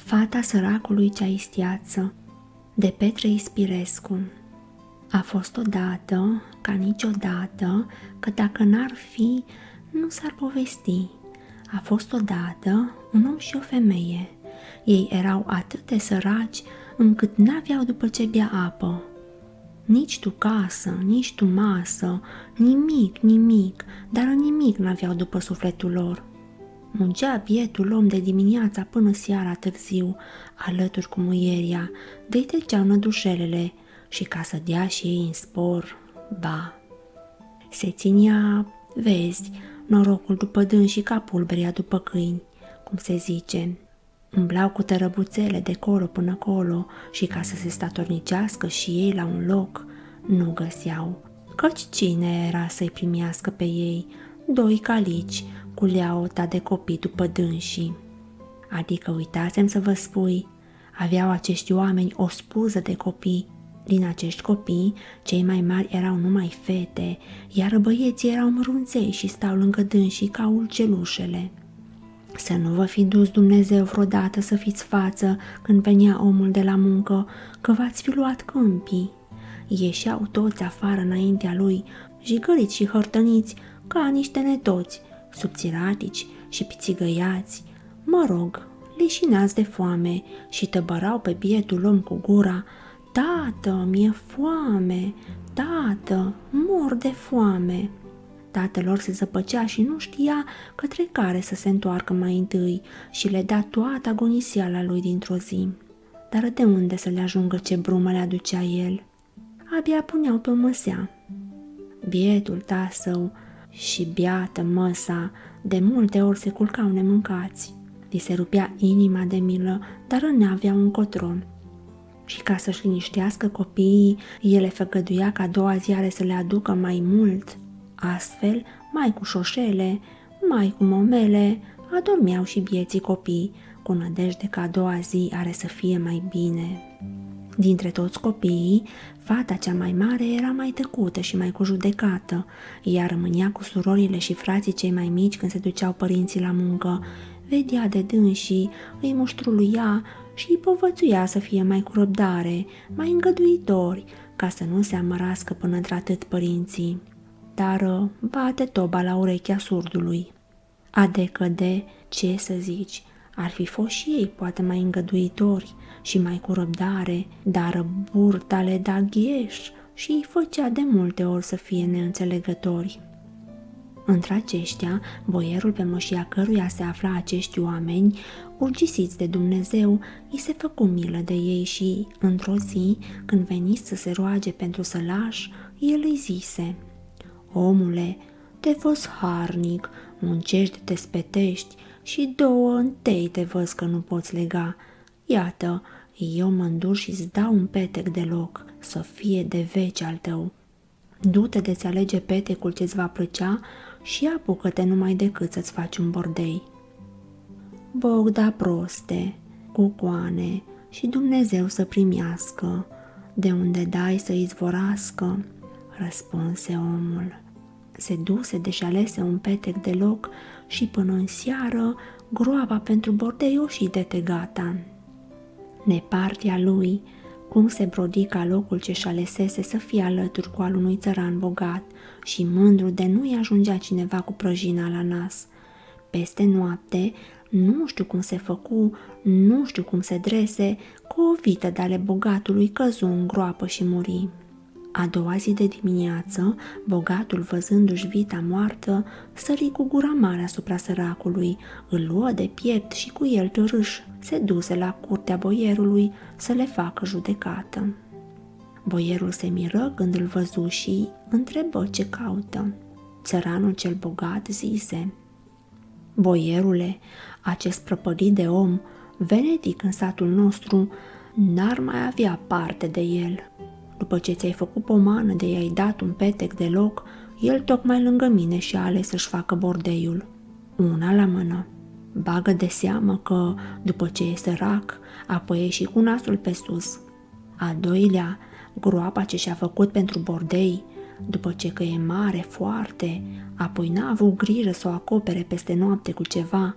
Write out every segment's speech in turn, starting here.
Fata săracului cea istiață, de Petre Ispirescu. A fost odată, ca niciodată, că dacă n-ar fi, nu s-ar povesti. A fost odată un om și o femeie. Ei erau atât de săraci încât n-aveau după ce bea apă. Nici tu casă, nici tu masă, nimic, dar nimic n-aveau după sufletul lor. Muncea bietul om de dimineața până seara târziu, alături cu muieria, de-i treceau nădușelele și ca să dea și ei în spor, ba. Se ținea, vezi, norocul după dânsii ca pulberea după câini, cum se zice. Umblau cu tărăbuțele de colo până colo și ca să se statornicească și ei la un loc, nu găseau, căci cine era să-i primească pe ei? Doi calici cu leaota de copii după dânsii. Adică uitasem să vă spui, aveau acești oameni o spuză de copii. Din acești copii, cei mai mari erau numai fete, iar băieții erau mărunței și stau lângă dânsii ca ulcelușele. Să nu vă fi dus Dumnezeu vreodată să fiți față când venea omul de la muncă, că v-ați fi luat câmpii. Ieșeau toți afară înaintea lui, jigăriți și hărtăniți, ca niște netoți, subțiratici și pițigăiați. Mă rog, leșinați de foame și tăbărau pe bietul om cu gura: Tată, mi-e foame, tată, mor de foame. Tatălor se zăpăcea și nu știa către care să se întoarcă mai întâi și le da toată agonisiala lui dintr-o zi. Dar de unde să le ajungă ce brumă le aducea el? Abia puneau pe o măsea. Bietul tasău și beată măsa de multe ori se culcau nemâncați. Li se rupea inima de milă, dar n-aveau încotro. Și ca să-și liniștească copiii, ele făgăduia ca a doua zi are să le aducă mai mult. Astfel, mai cu șoșele, mai cu momele, adormeau și bieții copii, cu nădejde că a doua zi are să fie mai bine. Dintre toți copiii, fata cea mai mare era mai tăcută și mai cu judecată, iar rămânea cu surorile și frații cei mai mici când se duceau părinții la muncă, vedea de dânsii, îi muștruluia și îi povățuia să fie mai cu răbdare, mai îngăduitori, ca să nu se amărască până într-atât părinții. Dar bate toba la urechea surdului. Adecăde, ce să zici, ar fi fost și ei poate mai îngăduitori și mai cu răbdare, dar burtale da ghieș și îi făcea de multe ori să fie neînțelegători. Într-aceștia, boierul pe mășia căruia se afla acești oameni, urgisiți de Dumnezeu, îi se făcu milă de ei și, într-o zi, când veniți să se roage pentru sălaș, el îi zise: Omule, te văz harnic, muncești, te spetești și două întâi te văz că nu poți lega. Iată, eu mă îndur și-ți dau un petec de loc, să fie de veci al tău. Du-te de-ți alege petecul ce-ți va plăcea și apucă-te numai decât să-ți faci un bordei. Bogda proste, cucoane și Dumnezeu să primească, de unde dai să izvorască, răspunse omul. Se duse de-și alese un petec de loc și până în seară groapa pentru bordei o și dete gata. Nepartea lui, cum se brodi ca locul ce-și alesese să fie alături cu al unui țăran bogat și mândru de nu-i ajungea cineva cu prăjina la nas. Peste noapte, nu știu cum se făcu, nu știu cum se drese, cu o vită de ale bogatului căzu în groapă și muri. A doua zi de dimineață, bogatul, văzându-și vita moartă, sări cu gura mare asupra săracului, îl luă de piept și cu el târâș se duse la curtea boierului să le facă judecată. Boierul se miră când îl văzu și întrebă ce caută. Țăranul cel bogat zise: Boierule, acest prăpădit de om, venedic în satul nostru, n-ar mai avea parte de el. După ce ți-ai făcut pomană de i-ai dat un petec de loc, el tocmai lângă mine și-a ales să-și facă bordeiul. Una la mână. Bagă de seamă că, după ce e sărac, apoi e și cu nasul pe sus. A doilea, groapa ce și-a făcut pentru bordei, după ce că e mare foarte, apoi n-a avut grijă să o acopere peste noapte cu ceva,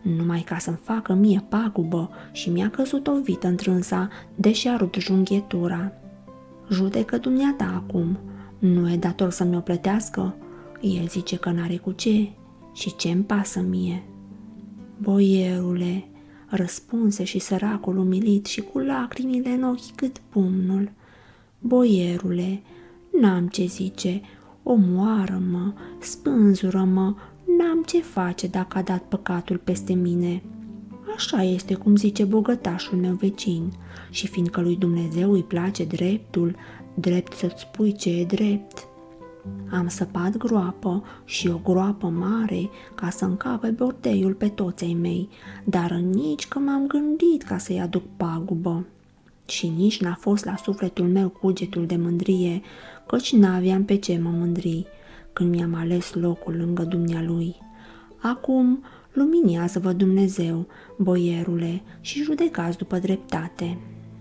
numai ca să-mi facă mie pagubă și mi-a căzut o vită întrânsa, deși a rupt junghietura. Judecă dumneata acum, nu e dator să mi-o plătească? El zice că n-are cu ce și ce-mi pasă mie. Boierule, răspunse și săracul umilit și cu lacrimile în ochi cât pumnul. Boierule, n-am ce zice, omoară-mă, spânzură-mă, n-am ce face dacă a dat păcatul peste mine. Așa este cum zice bogătașul meu vecin și fiindcă lui Dumnezeu îi place dreptul, drept să-ți spui ce e drept. Am săpat groapă și o groapă mare ca să încape bordeiul pe toți ai mei, dar nici că m-am gândit ca să-i aduc pagubă. Și nici n-a fost la sufletul meu cugetul de mândrie, căci n-aveam pe ce mă mândri când mi-am ales locul lângă dumnealui. Acum luminează-vă Dumnezeu, boierule, și judecați după dreptate.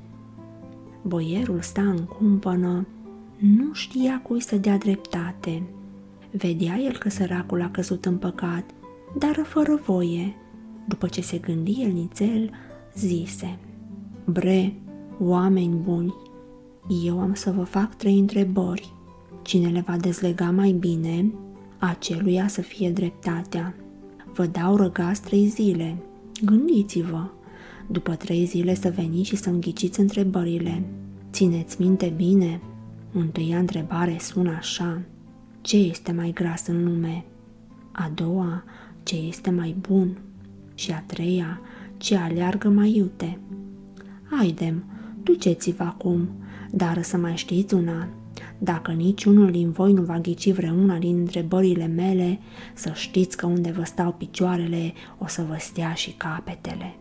Boierul sta în cumpănă, nu știa cui să dea dreptate. Vedea el că săracul a căzut în păcat, dar fără voie. După ce se gândi el nițel, zise: Bre, oameni buni, eu am să vă fac 3 întrebări. Cine le va dezlega mai bine, aceluia să fie dreptatea. Vă dau răgaz 3 zile. Gândiți-vă. După 3 zile să veniți și să înghiciți întrebările. Țineți minte bine. Întâia întrebare sună așa: ce este mai gras în lume? A doua, ce este mai bun? Și a treia, ce aleargă mai iute? Haidem, duceți-vă acum, dar să mai știți una: dacă niciunul din voi nu va ghici vreuna din întrebările mele, să știți că unde vă stau picioarele o să vă stea și capetele.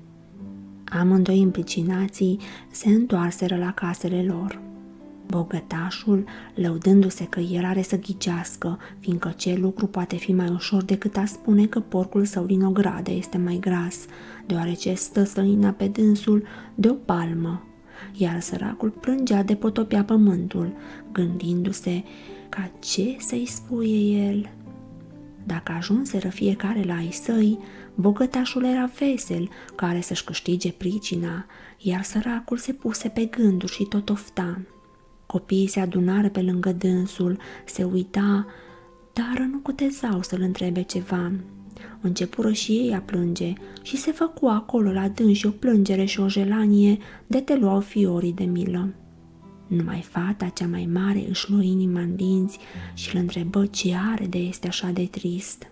Amândoi implicinații se întoarseră la casele lor. Bogătașul, lăudându-se că el are să ghicească, fiindcă ce lucru poate fi mai ușor decât a spune că porcul său din ogradă este mai gras, deoarece stă slănina pe dânsul de o palmă, iar săracul plângea de potopea pământul, gândindu-se ca ce să-i spuie el. Dacă ajunseră fiecare la ai săi, bogătașul era vesel, care să-și câștige pricina, iar săracul se puse pe gânduri și tot ofta. Copiii se adunară pe lângă dânsul, se uita, dar nu cutezau să-l întrebe ceva. Începură și ei a plânge și se făcu acolo la dâns și o plângere și o jelanie de te luau fiorii de milă. Numai fata cea mai mare își luă inima în dinți și îl întrebă ce are de este așa de trist.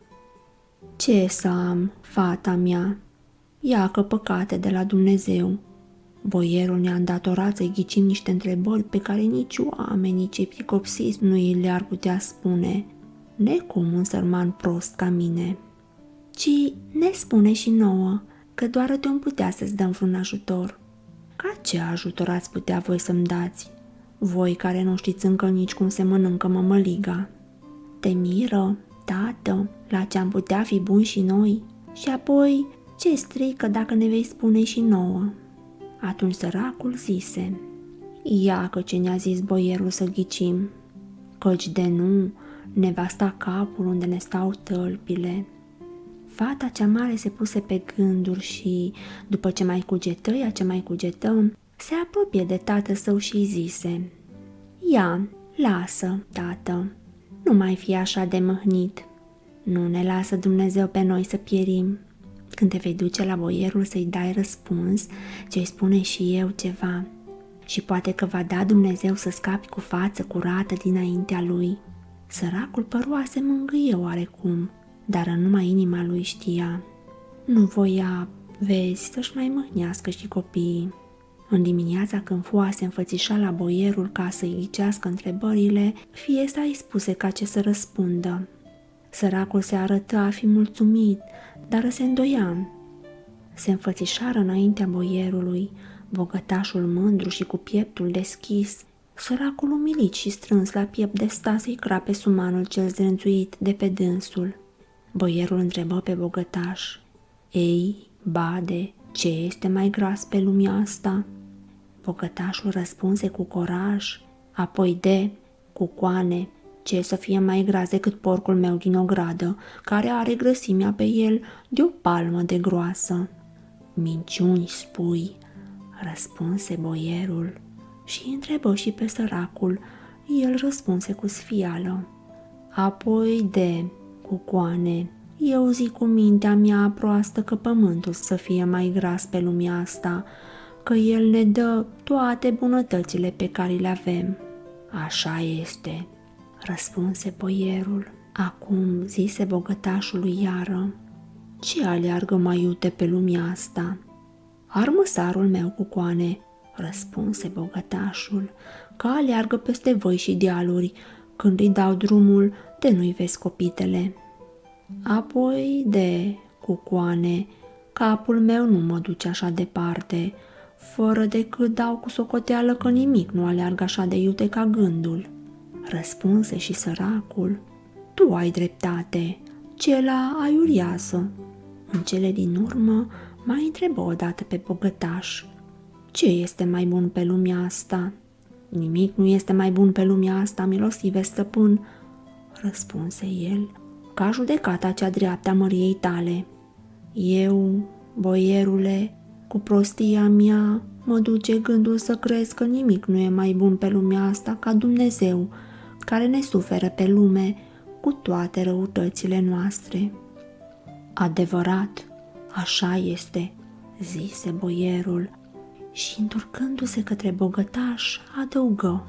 Ce să am, fata mea? Iacă păcate de la Dumnezeu. Boierul ne-a îndatorat să-i ghicim niște întrebări pe care nici oamenii cei picopsiți nu îi le-ar putea spune, necum un sărman prost ca mine. Ci ne spune și nouă că doar te-om putea să-ți dăm vreun ajutor. Ca ce ajutor ați putea voi să-mi dați, voi care nu știți încă nici cum se mănâncă mămăliga? Te miră, tată, la ce am putea fi buni și noi? Și apoi, ce strică dacă ne vei spune și nouă? Atunci săracul zise: Iacă ce ne-a zis boierul să ghicim, căci de nu ne va sta capul unde ne stau tălpile. Fata cea mare se puse pe gânduri și, după ce mai cugetă, se apropie de tatăl său și îi zise: Ia, lasă, tată, nu mai fi așa de mâhnit. Nu ne lasă Dumnezeu pe noi să pierim. Când te vei duce la boierul să-i dai răspuns, ce-i spune și eu ceva. Și poate că va da Dumnezeu să scapi cu față curată dinaintea lui. Săracul părua se mângâie oarecum, dar numai inima lui știa. Nu voia, vezi, să-și mai mâhnească și copiii. În dimineața când foa se înfățișa la boierul ca să-i ghicească întrebările, fie să-i spuse ca ce să răspundă. Săracul se arăta a fi mulțumit, dar se îndoia. Se înfățișară înaintea boierului, bogătașul mândru și cu pieptul deschis, săracul umilit și strâns la piept de sta să-i crape sumanul cel zrențuit de pe dânsul. Boierul întrebă pe bogătaș: Ei, bade, ce este mai gras pe lumea asta? Bogătașul răspunse cu coraj, apoi de, cu coane, Ce să fie mai gras decât porcul meu din ogradă, care are grăsimea pe el de o palmă de groasă. Minciuni spui, răspunse boierul și întrebă și pe săracul. El răspunse cu sfială. Apoi de cucoane, eu zic cu mintea mea proastă că pământul să fie mai gras pe lumea asta, că el ne dă toate bunătățile pe care le avem. Așa este, răspunse boierul. Acum, zise bogătașului iară, ce aleargă mai iute pe lumea asta? Armăsarul meu, cucoane, răspunse bogătașul, că aleargă peste văi și dealuri, când îi dau drumul, de nu-i vezi copitele. Apoi de cucoane, capul meu nu mă duce așa departe, fără decât dau cu socoteală că nimic nu aleargă așa de iute ca gândul. Răspunse și săracul, tu ai dreptate, cela aiuriasă. În cele din urmă mai întrebă odată pe bogătaș, ce este mai bun pe lumea asta? Nimic nu este mai bun pe lumea asta, milostive stăpân, răspunse el, ca judecata cea dreaptă a măriei tale. Eu, boierule, cu prostia mea, mă duce gândul să crezi că nimic nu e mai bun pe lumea asta ca Dumnezeu, care ne suferă pe lume cu toate răutățile noastre. Adevărat, așa este, zise boierul și, întorcându-se către bogătaș, adăugă,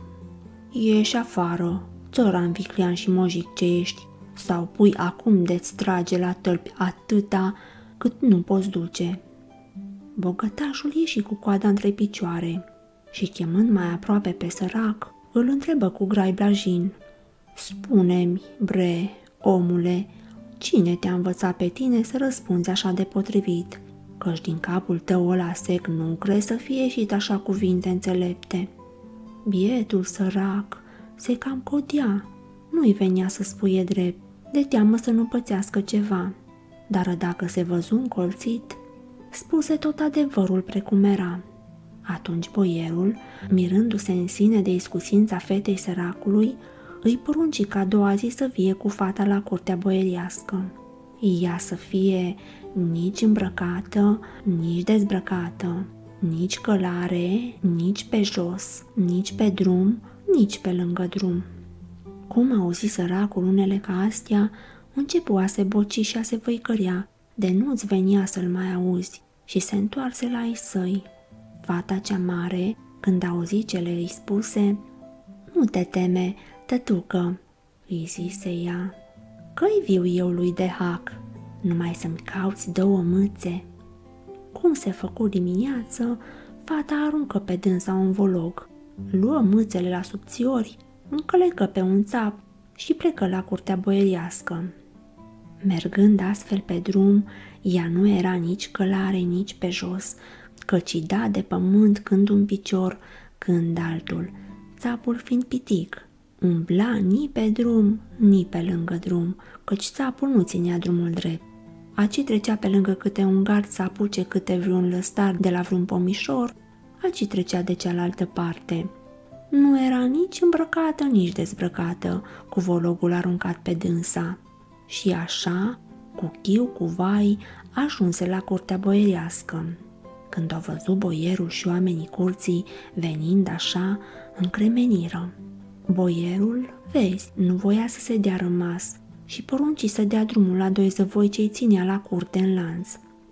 ieși afară, țăran viclean și mojic ce ești, sau pui acum de-ți trage la tălpi atâta cât nu poți duce. Bogătașul ieși cu coada între picioare și, chemând mai aproape pe sărac, îl întrebă cu grai blajin, spune-mi, bre, omule, cine te-a învățat pe tine să răspunzi așa de potrivit, căci din capul tău ăla sec nu crezi să fie ieșit așa cuvinte înțelepte. Bietul sărac se cam codea, nu-i venea să spuie drept, de teamă să nu pățească ceva, dar dacă se văzu încolțit, spuse tot adevărul precum era. Atunci boierul, mirându-se în sine de iscusința fetei săracului, îi porunci ca a doua zi să vie cu fata la curtea boieriască. Ea să fie nici îmbrăcată, nici dezbrăcată, nici călare, nici pe jos, nici pe drum, nici pe lângă drum. Cum auzi săracul unele ca astea, începu a se boci și a se văicărea, de nu-ți venia să-l mai auzi, și se întoarse la ei săi. Fata cea mare, când auzi ce le-i spuse, nu te teme, tătucă, îi zise ea, că-i viu eu lui de hac, numai să-mi cauți 2 mâțe. Cum se făcu dimineață, fata aruncă pe dânsa un volog, luă mâțele la subțiori, încălecă pe un țap și plecă la curtea boieriască. Mergând astfel pe drum, ea nu era nici călare, nici pe jos, căci da de pământ când un picior, când altul, țapul fiind pitic, umbla ni pe drum, ni pe lângă drum, căci țapul nu ținea drumul drept. Aci trecea pe lângă câte un gard să apuce câte vreun lăstar de la vreun pomișor, aci trecea de cealaltă parte. Nu era nici îmbrăcată, nici dezbrăcată, cu vologul aruncat pe dânsa. Și așa, cu chiu, cu vai, ajunse la curtea boieriască. Când au văzut boierul și oamenii curții venind așa, încremeniră. Boierul, vezi, nu voia să se dea rămas și porunci să dea drumul la 2 zăvoi ce-i ținea la curte în lanț.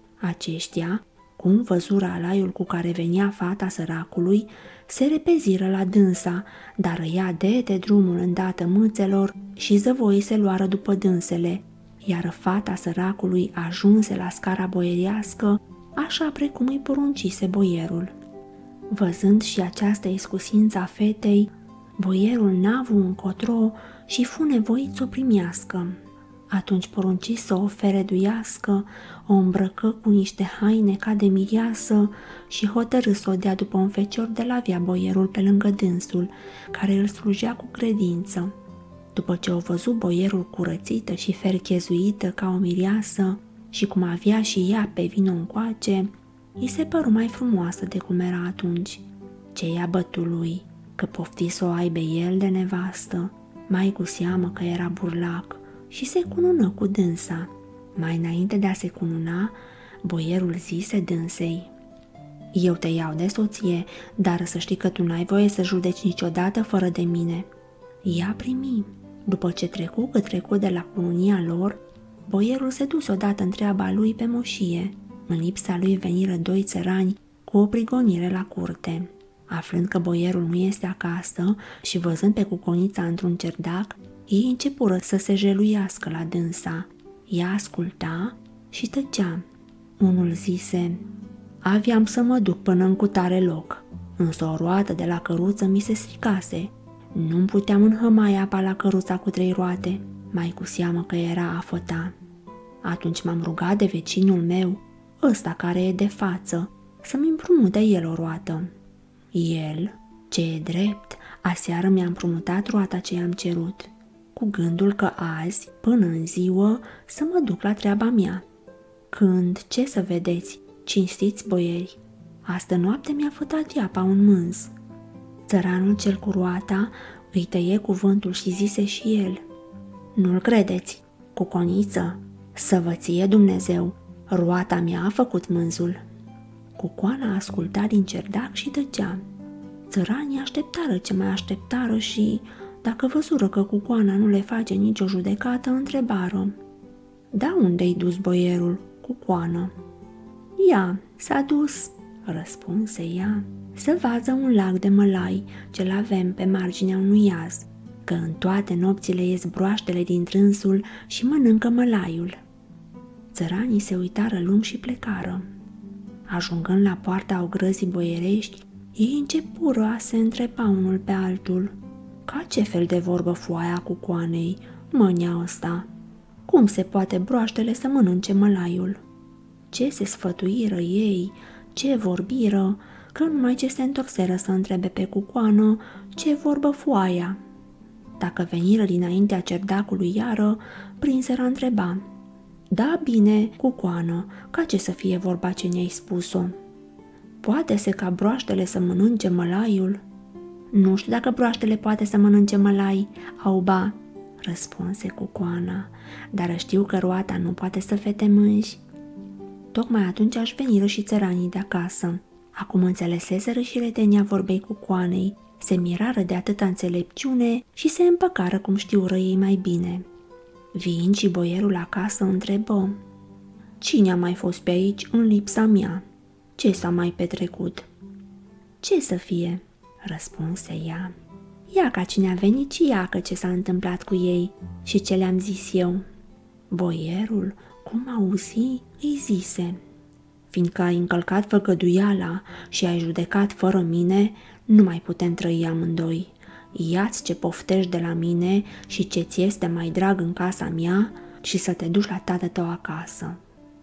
Aceștia, cum văzură alaiul cu care venea fata săracului, se repeziră la dânsa, dar ea dete drumul îndată mâțelor și zăvoii se luară după dânsele, iar fata săracului ajunse la scara boieriască, așa precum îi poruncise boierul. Văzând și această iscusință a fetei, boierul n-a-avu încotro și fu nevoit să o primească. Atunci porunci să o fereduiască, o îmbrăcă cu niște haine ca de mireasă și hotărâ să o dea după un fecior de la avea boierul pe lângă dânsul, care îl slujea cu credință. După ce o văzut boierul curățită și ferchezuită ca o mireasă și cum avea și ea pe vino încoace, îi se păru mai frumoasă de cum era atunci. Ce i-a bătut lui, că pofti să o aibă el de nevastă, mai cu seamă că era burlac, și se cunună cu dânsa. Mai înainte de a se cununa, boierul zise dânsei: „Eu te iau de soție, dar să știi că tu n-ai voie să judeci niciodată fără de mine." Ea primi. După ce trecu cât trecu de la cununia lor, boierul se duse odată în treaba lui pe moșie. În lipsa lui veniră 2 țărani cu o prigonire la curte. Aflând că boierul nu este acasă și văzând pe cuconița într-un cerdac, ei începură să se jeluiască la dânsa. Ea asculta și tăcea. Unul zise: „Aveam să mă duc până în cutare loc, însă o roată de la căruță mi se stricase. Nu-mi puteam înhămai apa la căruța cu 3 roate, mai cu seamă că era afăta. Atunci m-am rugat de vecinul meu, ăsta care e de față, să-mi împrumute el o roată. El, ce e drept, aseară mi-a împrumutat roata ce i-am cerut, cu gândul că azi, până în ziua, să mă duc la treaba mea. Când, ce să vedeți, cinstiți boieri, astă noapte mi-a fătat iapa un mânz." Țăranul cel cu roata îi tăie cuvântul și zise și el: „Nu-l credeți, cuconiță, să vă ție Dumnezeu, roata mea a făcut mânzul." Cucoana asculta din cerdac și tăcea. Țăranii așteptară ce mai așteptară și, dacă văzură că cucoana nu le face nicio judecată, întrebară: „Da unde-i dus boierul, cucoană?" „Ia, s-a dus," răspunse ea, „să vază un lac de mălai ce-l avem pe marginea unui iaz, că în toate nopțile ies broaștele din trânsul și mănâncă mălaiul." Țăranii se uitară lung și plecară. Ajungând la poarta ogrăzii boierești, ei începură a se întreba unul pe altul: „Ca ce fel de vorbă foaia cucoanei, mânia ăsta? Cum se poate broaștele să mănânce mălaiul?" Ce se sfătuiră ei, ce vorbiră, că numai ce se întorseră să întrebe pe cucoană ce vorbă foaia. Dacă veniră dinaintea cerdacului iară, prinseră întreba: „Da bine, cucoană, ca ce să fie vorba ce ne-ai spus-o? Poate-se ca broaștele să mănânce mălaiul?" „Nu știu dacă broaștele poate să mănânce mălai, auba," răspunse cucoana, „dar știu că roata nu poate să fete mânji." Tocmai atunci aș veniră și țăranii de acasă. Acum înțeleseseră și retenia vorbei cucoanei, se mirară de atâta înțelepciune și se împăcară cum știură ei mai bine. Vin și boierul acasă întrebă: „Cine a mai fost pe aici în lipsa mea? Ce s-a mai petrecut?" „Ce să fie?" răspunse ea. „Ia ca cine a venit și ia că ce s-a întâmplat cu ei și ce le-am zis eu." Boierul, cum auzi, îi zise: „Fiindcă ai încălcat făgăduiala și ai judecat fără mine, nu mai putem trăi amândoi. Ia-ți ce poftești de la mine și ce ți este mai drag în casa mea și să te duci la tatăl tău acasă."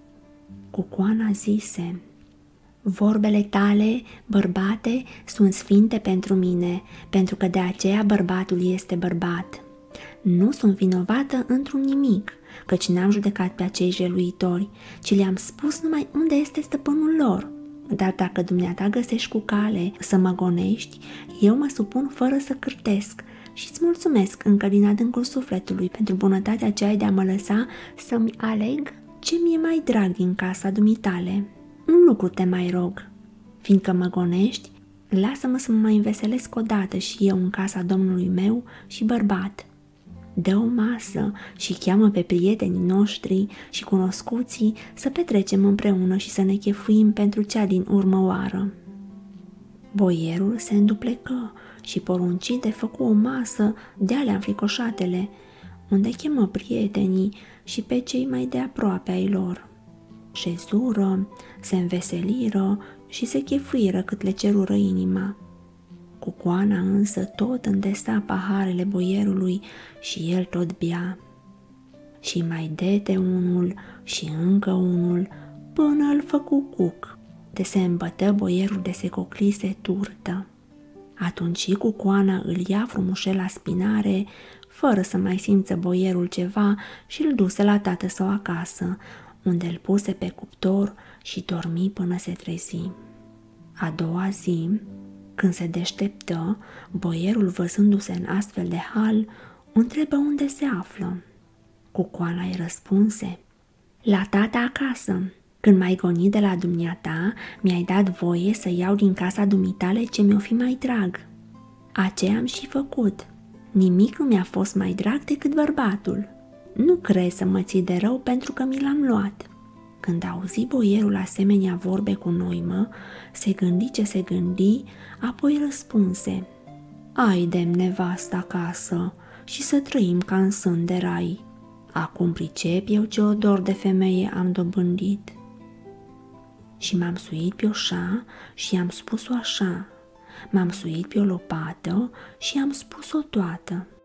Cucoana zise: „Vorbele tale, bărbate, sunt sfinte pentru mine, pentru că de aceea bărbatul este bărbat. Nu sunt vinovată într-un nimic, căci n-am judecat pe acei jeluitori, ci le-am spus numai unde este stăpânul lor. Dar dacă dumneata găsești cu cale să mă gonești, eu mă supun fără să cârtesc și îți mulțumesc încă din adâncul sufletului pentru bunătatea ce ai de a mă lăsa să-mi aleg ce mi-e mai drag din casa dumitale. Un lucru te mai rog, fiindcă mă gonești, lasă-mă să mă mai înveselesc odată și eu în casa domnului meu și bărbat. Dă o masă și cheamă pe prietenii noștri și cunoscuții să petrecem împreună și să ne chefuim pentru cea din urmă oară." Boierul se înduplecă și poruncite făcu o masă de alea înfricoșatele, unde chemă prietenii și pe cei mai de aproape ai lor. Șezură, se înveseliră și se chefuiră cât le cerură inima. Cucoana însă tot îndesa paharele boierului și el tot bea. Și mai dete unul și încă unul până îl făcu cuc, de se îmbătă boierul de se coclise turtă. Atunci și Cucoana îl ia frumușel la spinare, fără să mai simță boierul ceva, și îl duse la tată său acasă, unde îl puse pe cuptor și dormi până se trezi. A doua zi, când se deșteptă, boierul, văzându-se în astfel de hal, întrebă unde se află. Cucoana îi răspunse: la tata acasă. Când m-ai gonit de la dumneata, mi-ai dat voie să iau din casa dumitale ce mi-o fi mai drag. Aceea am și făcut. Nimic nu mi-a fost mai drag decât bărbatul. Nu crezi să mă ții de rău pentru că mi l-am luat. Când auzi boierul asemenea vorbe cu noimă, se gândi ce se gândi, apoi răspunse: ai de-mi nevastă acasă și să trăim ca în sân de rai. Acum pricep eu ce odor de femeie am dobândit. Și m-am suit pe oșa și i-am spus-o așa, m-am suit pe o lopată și i-am spus-o toată.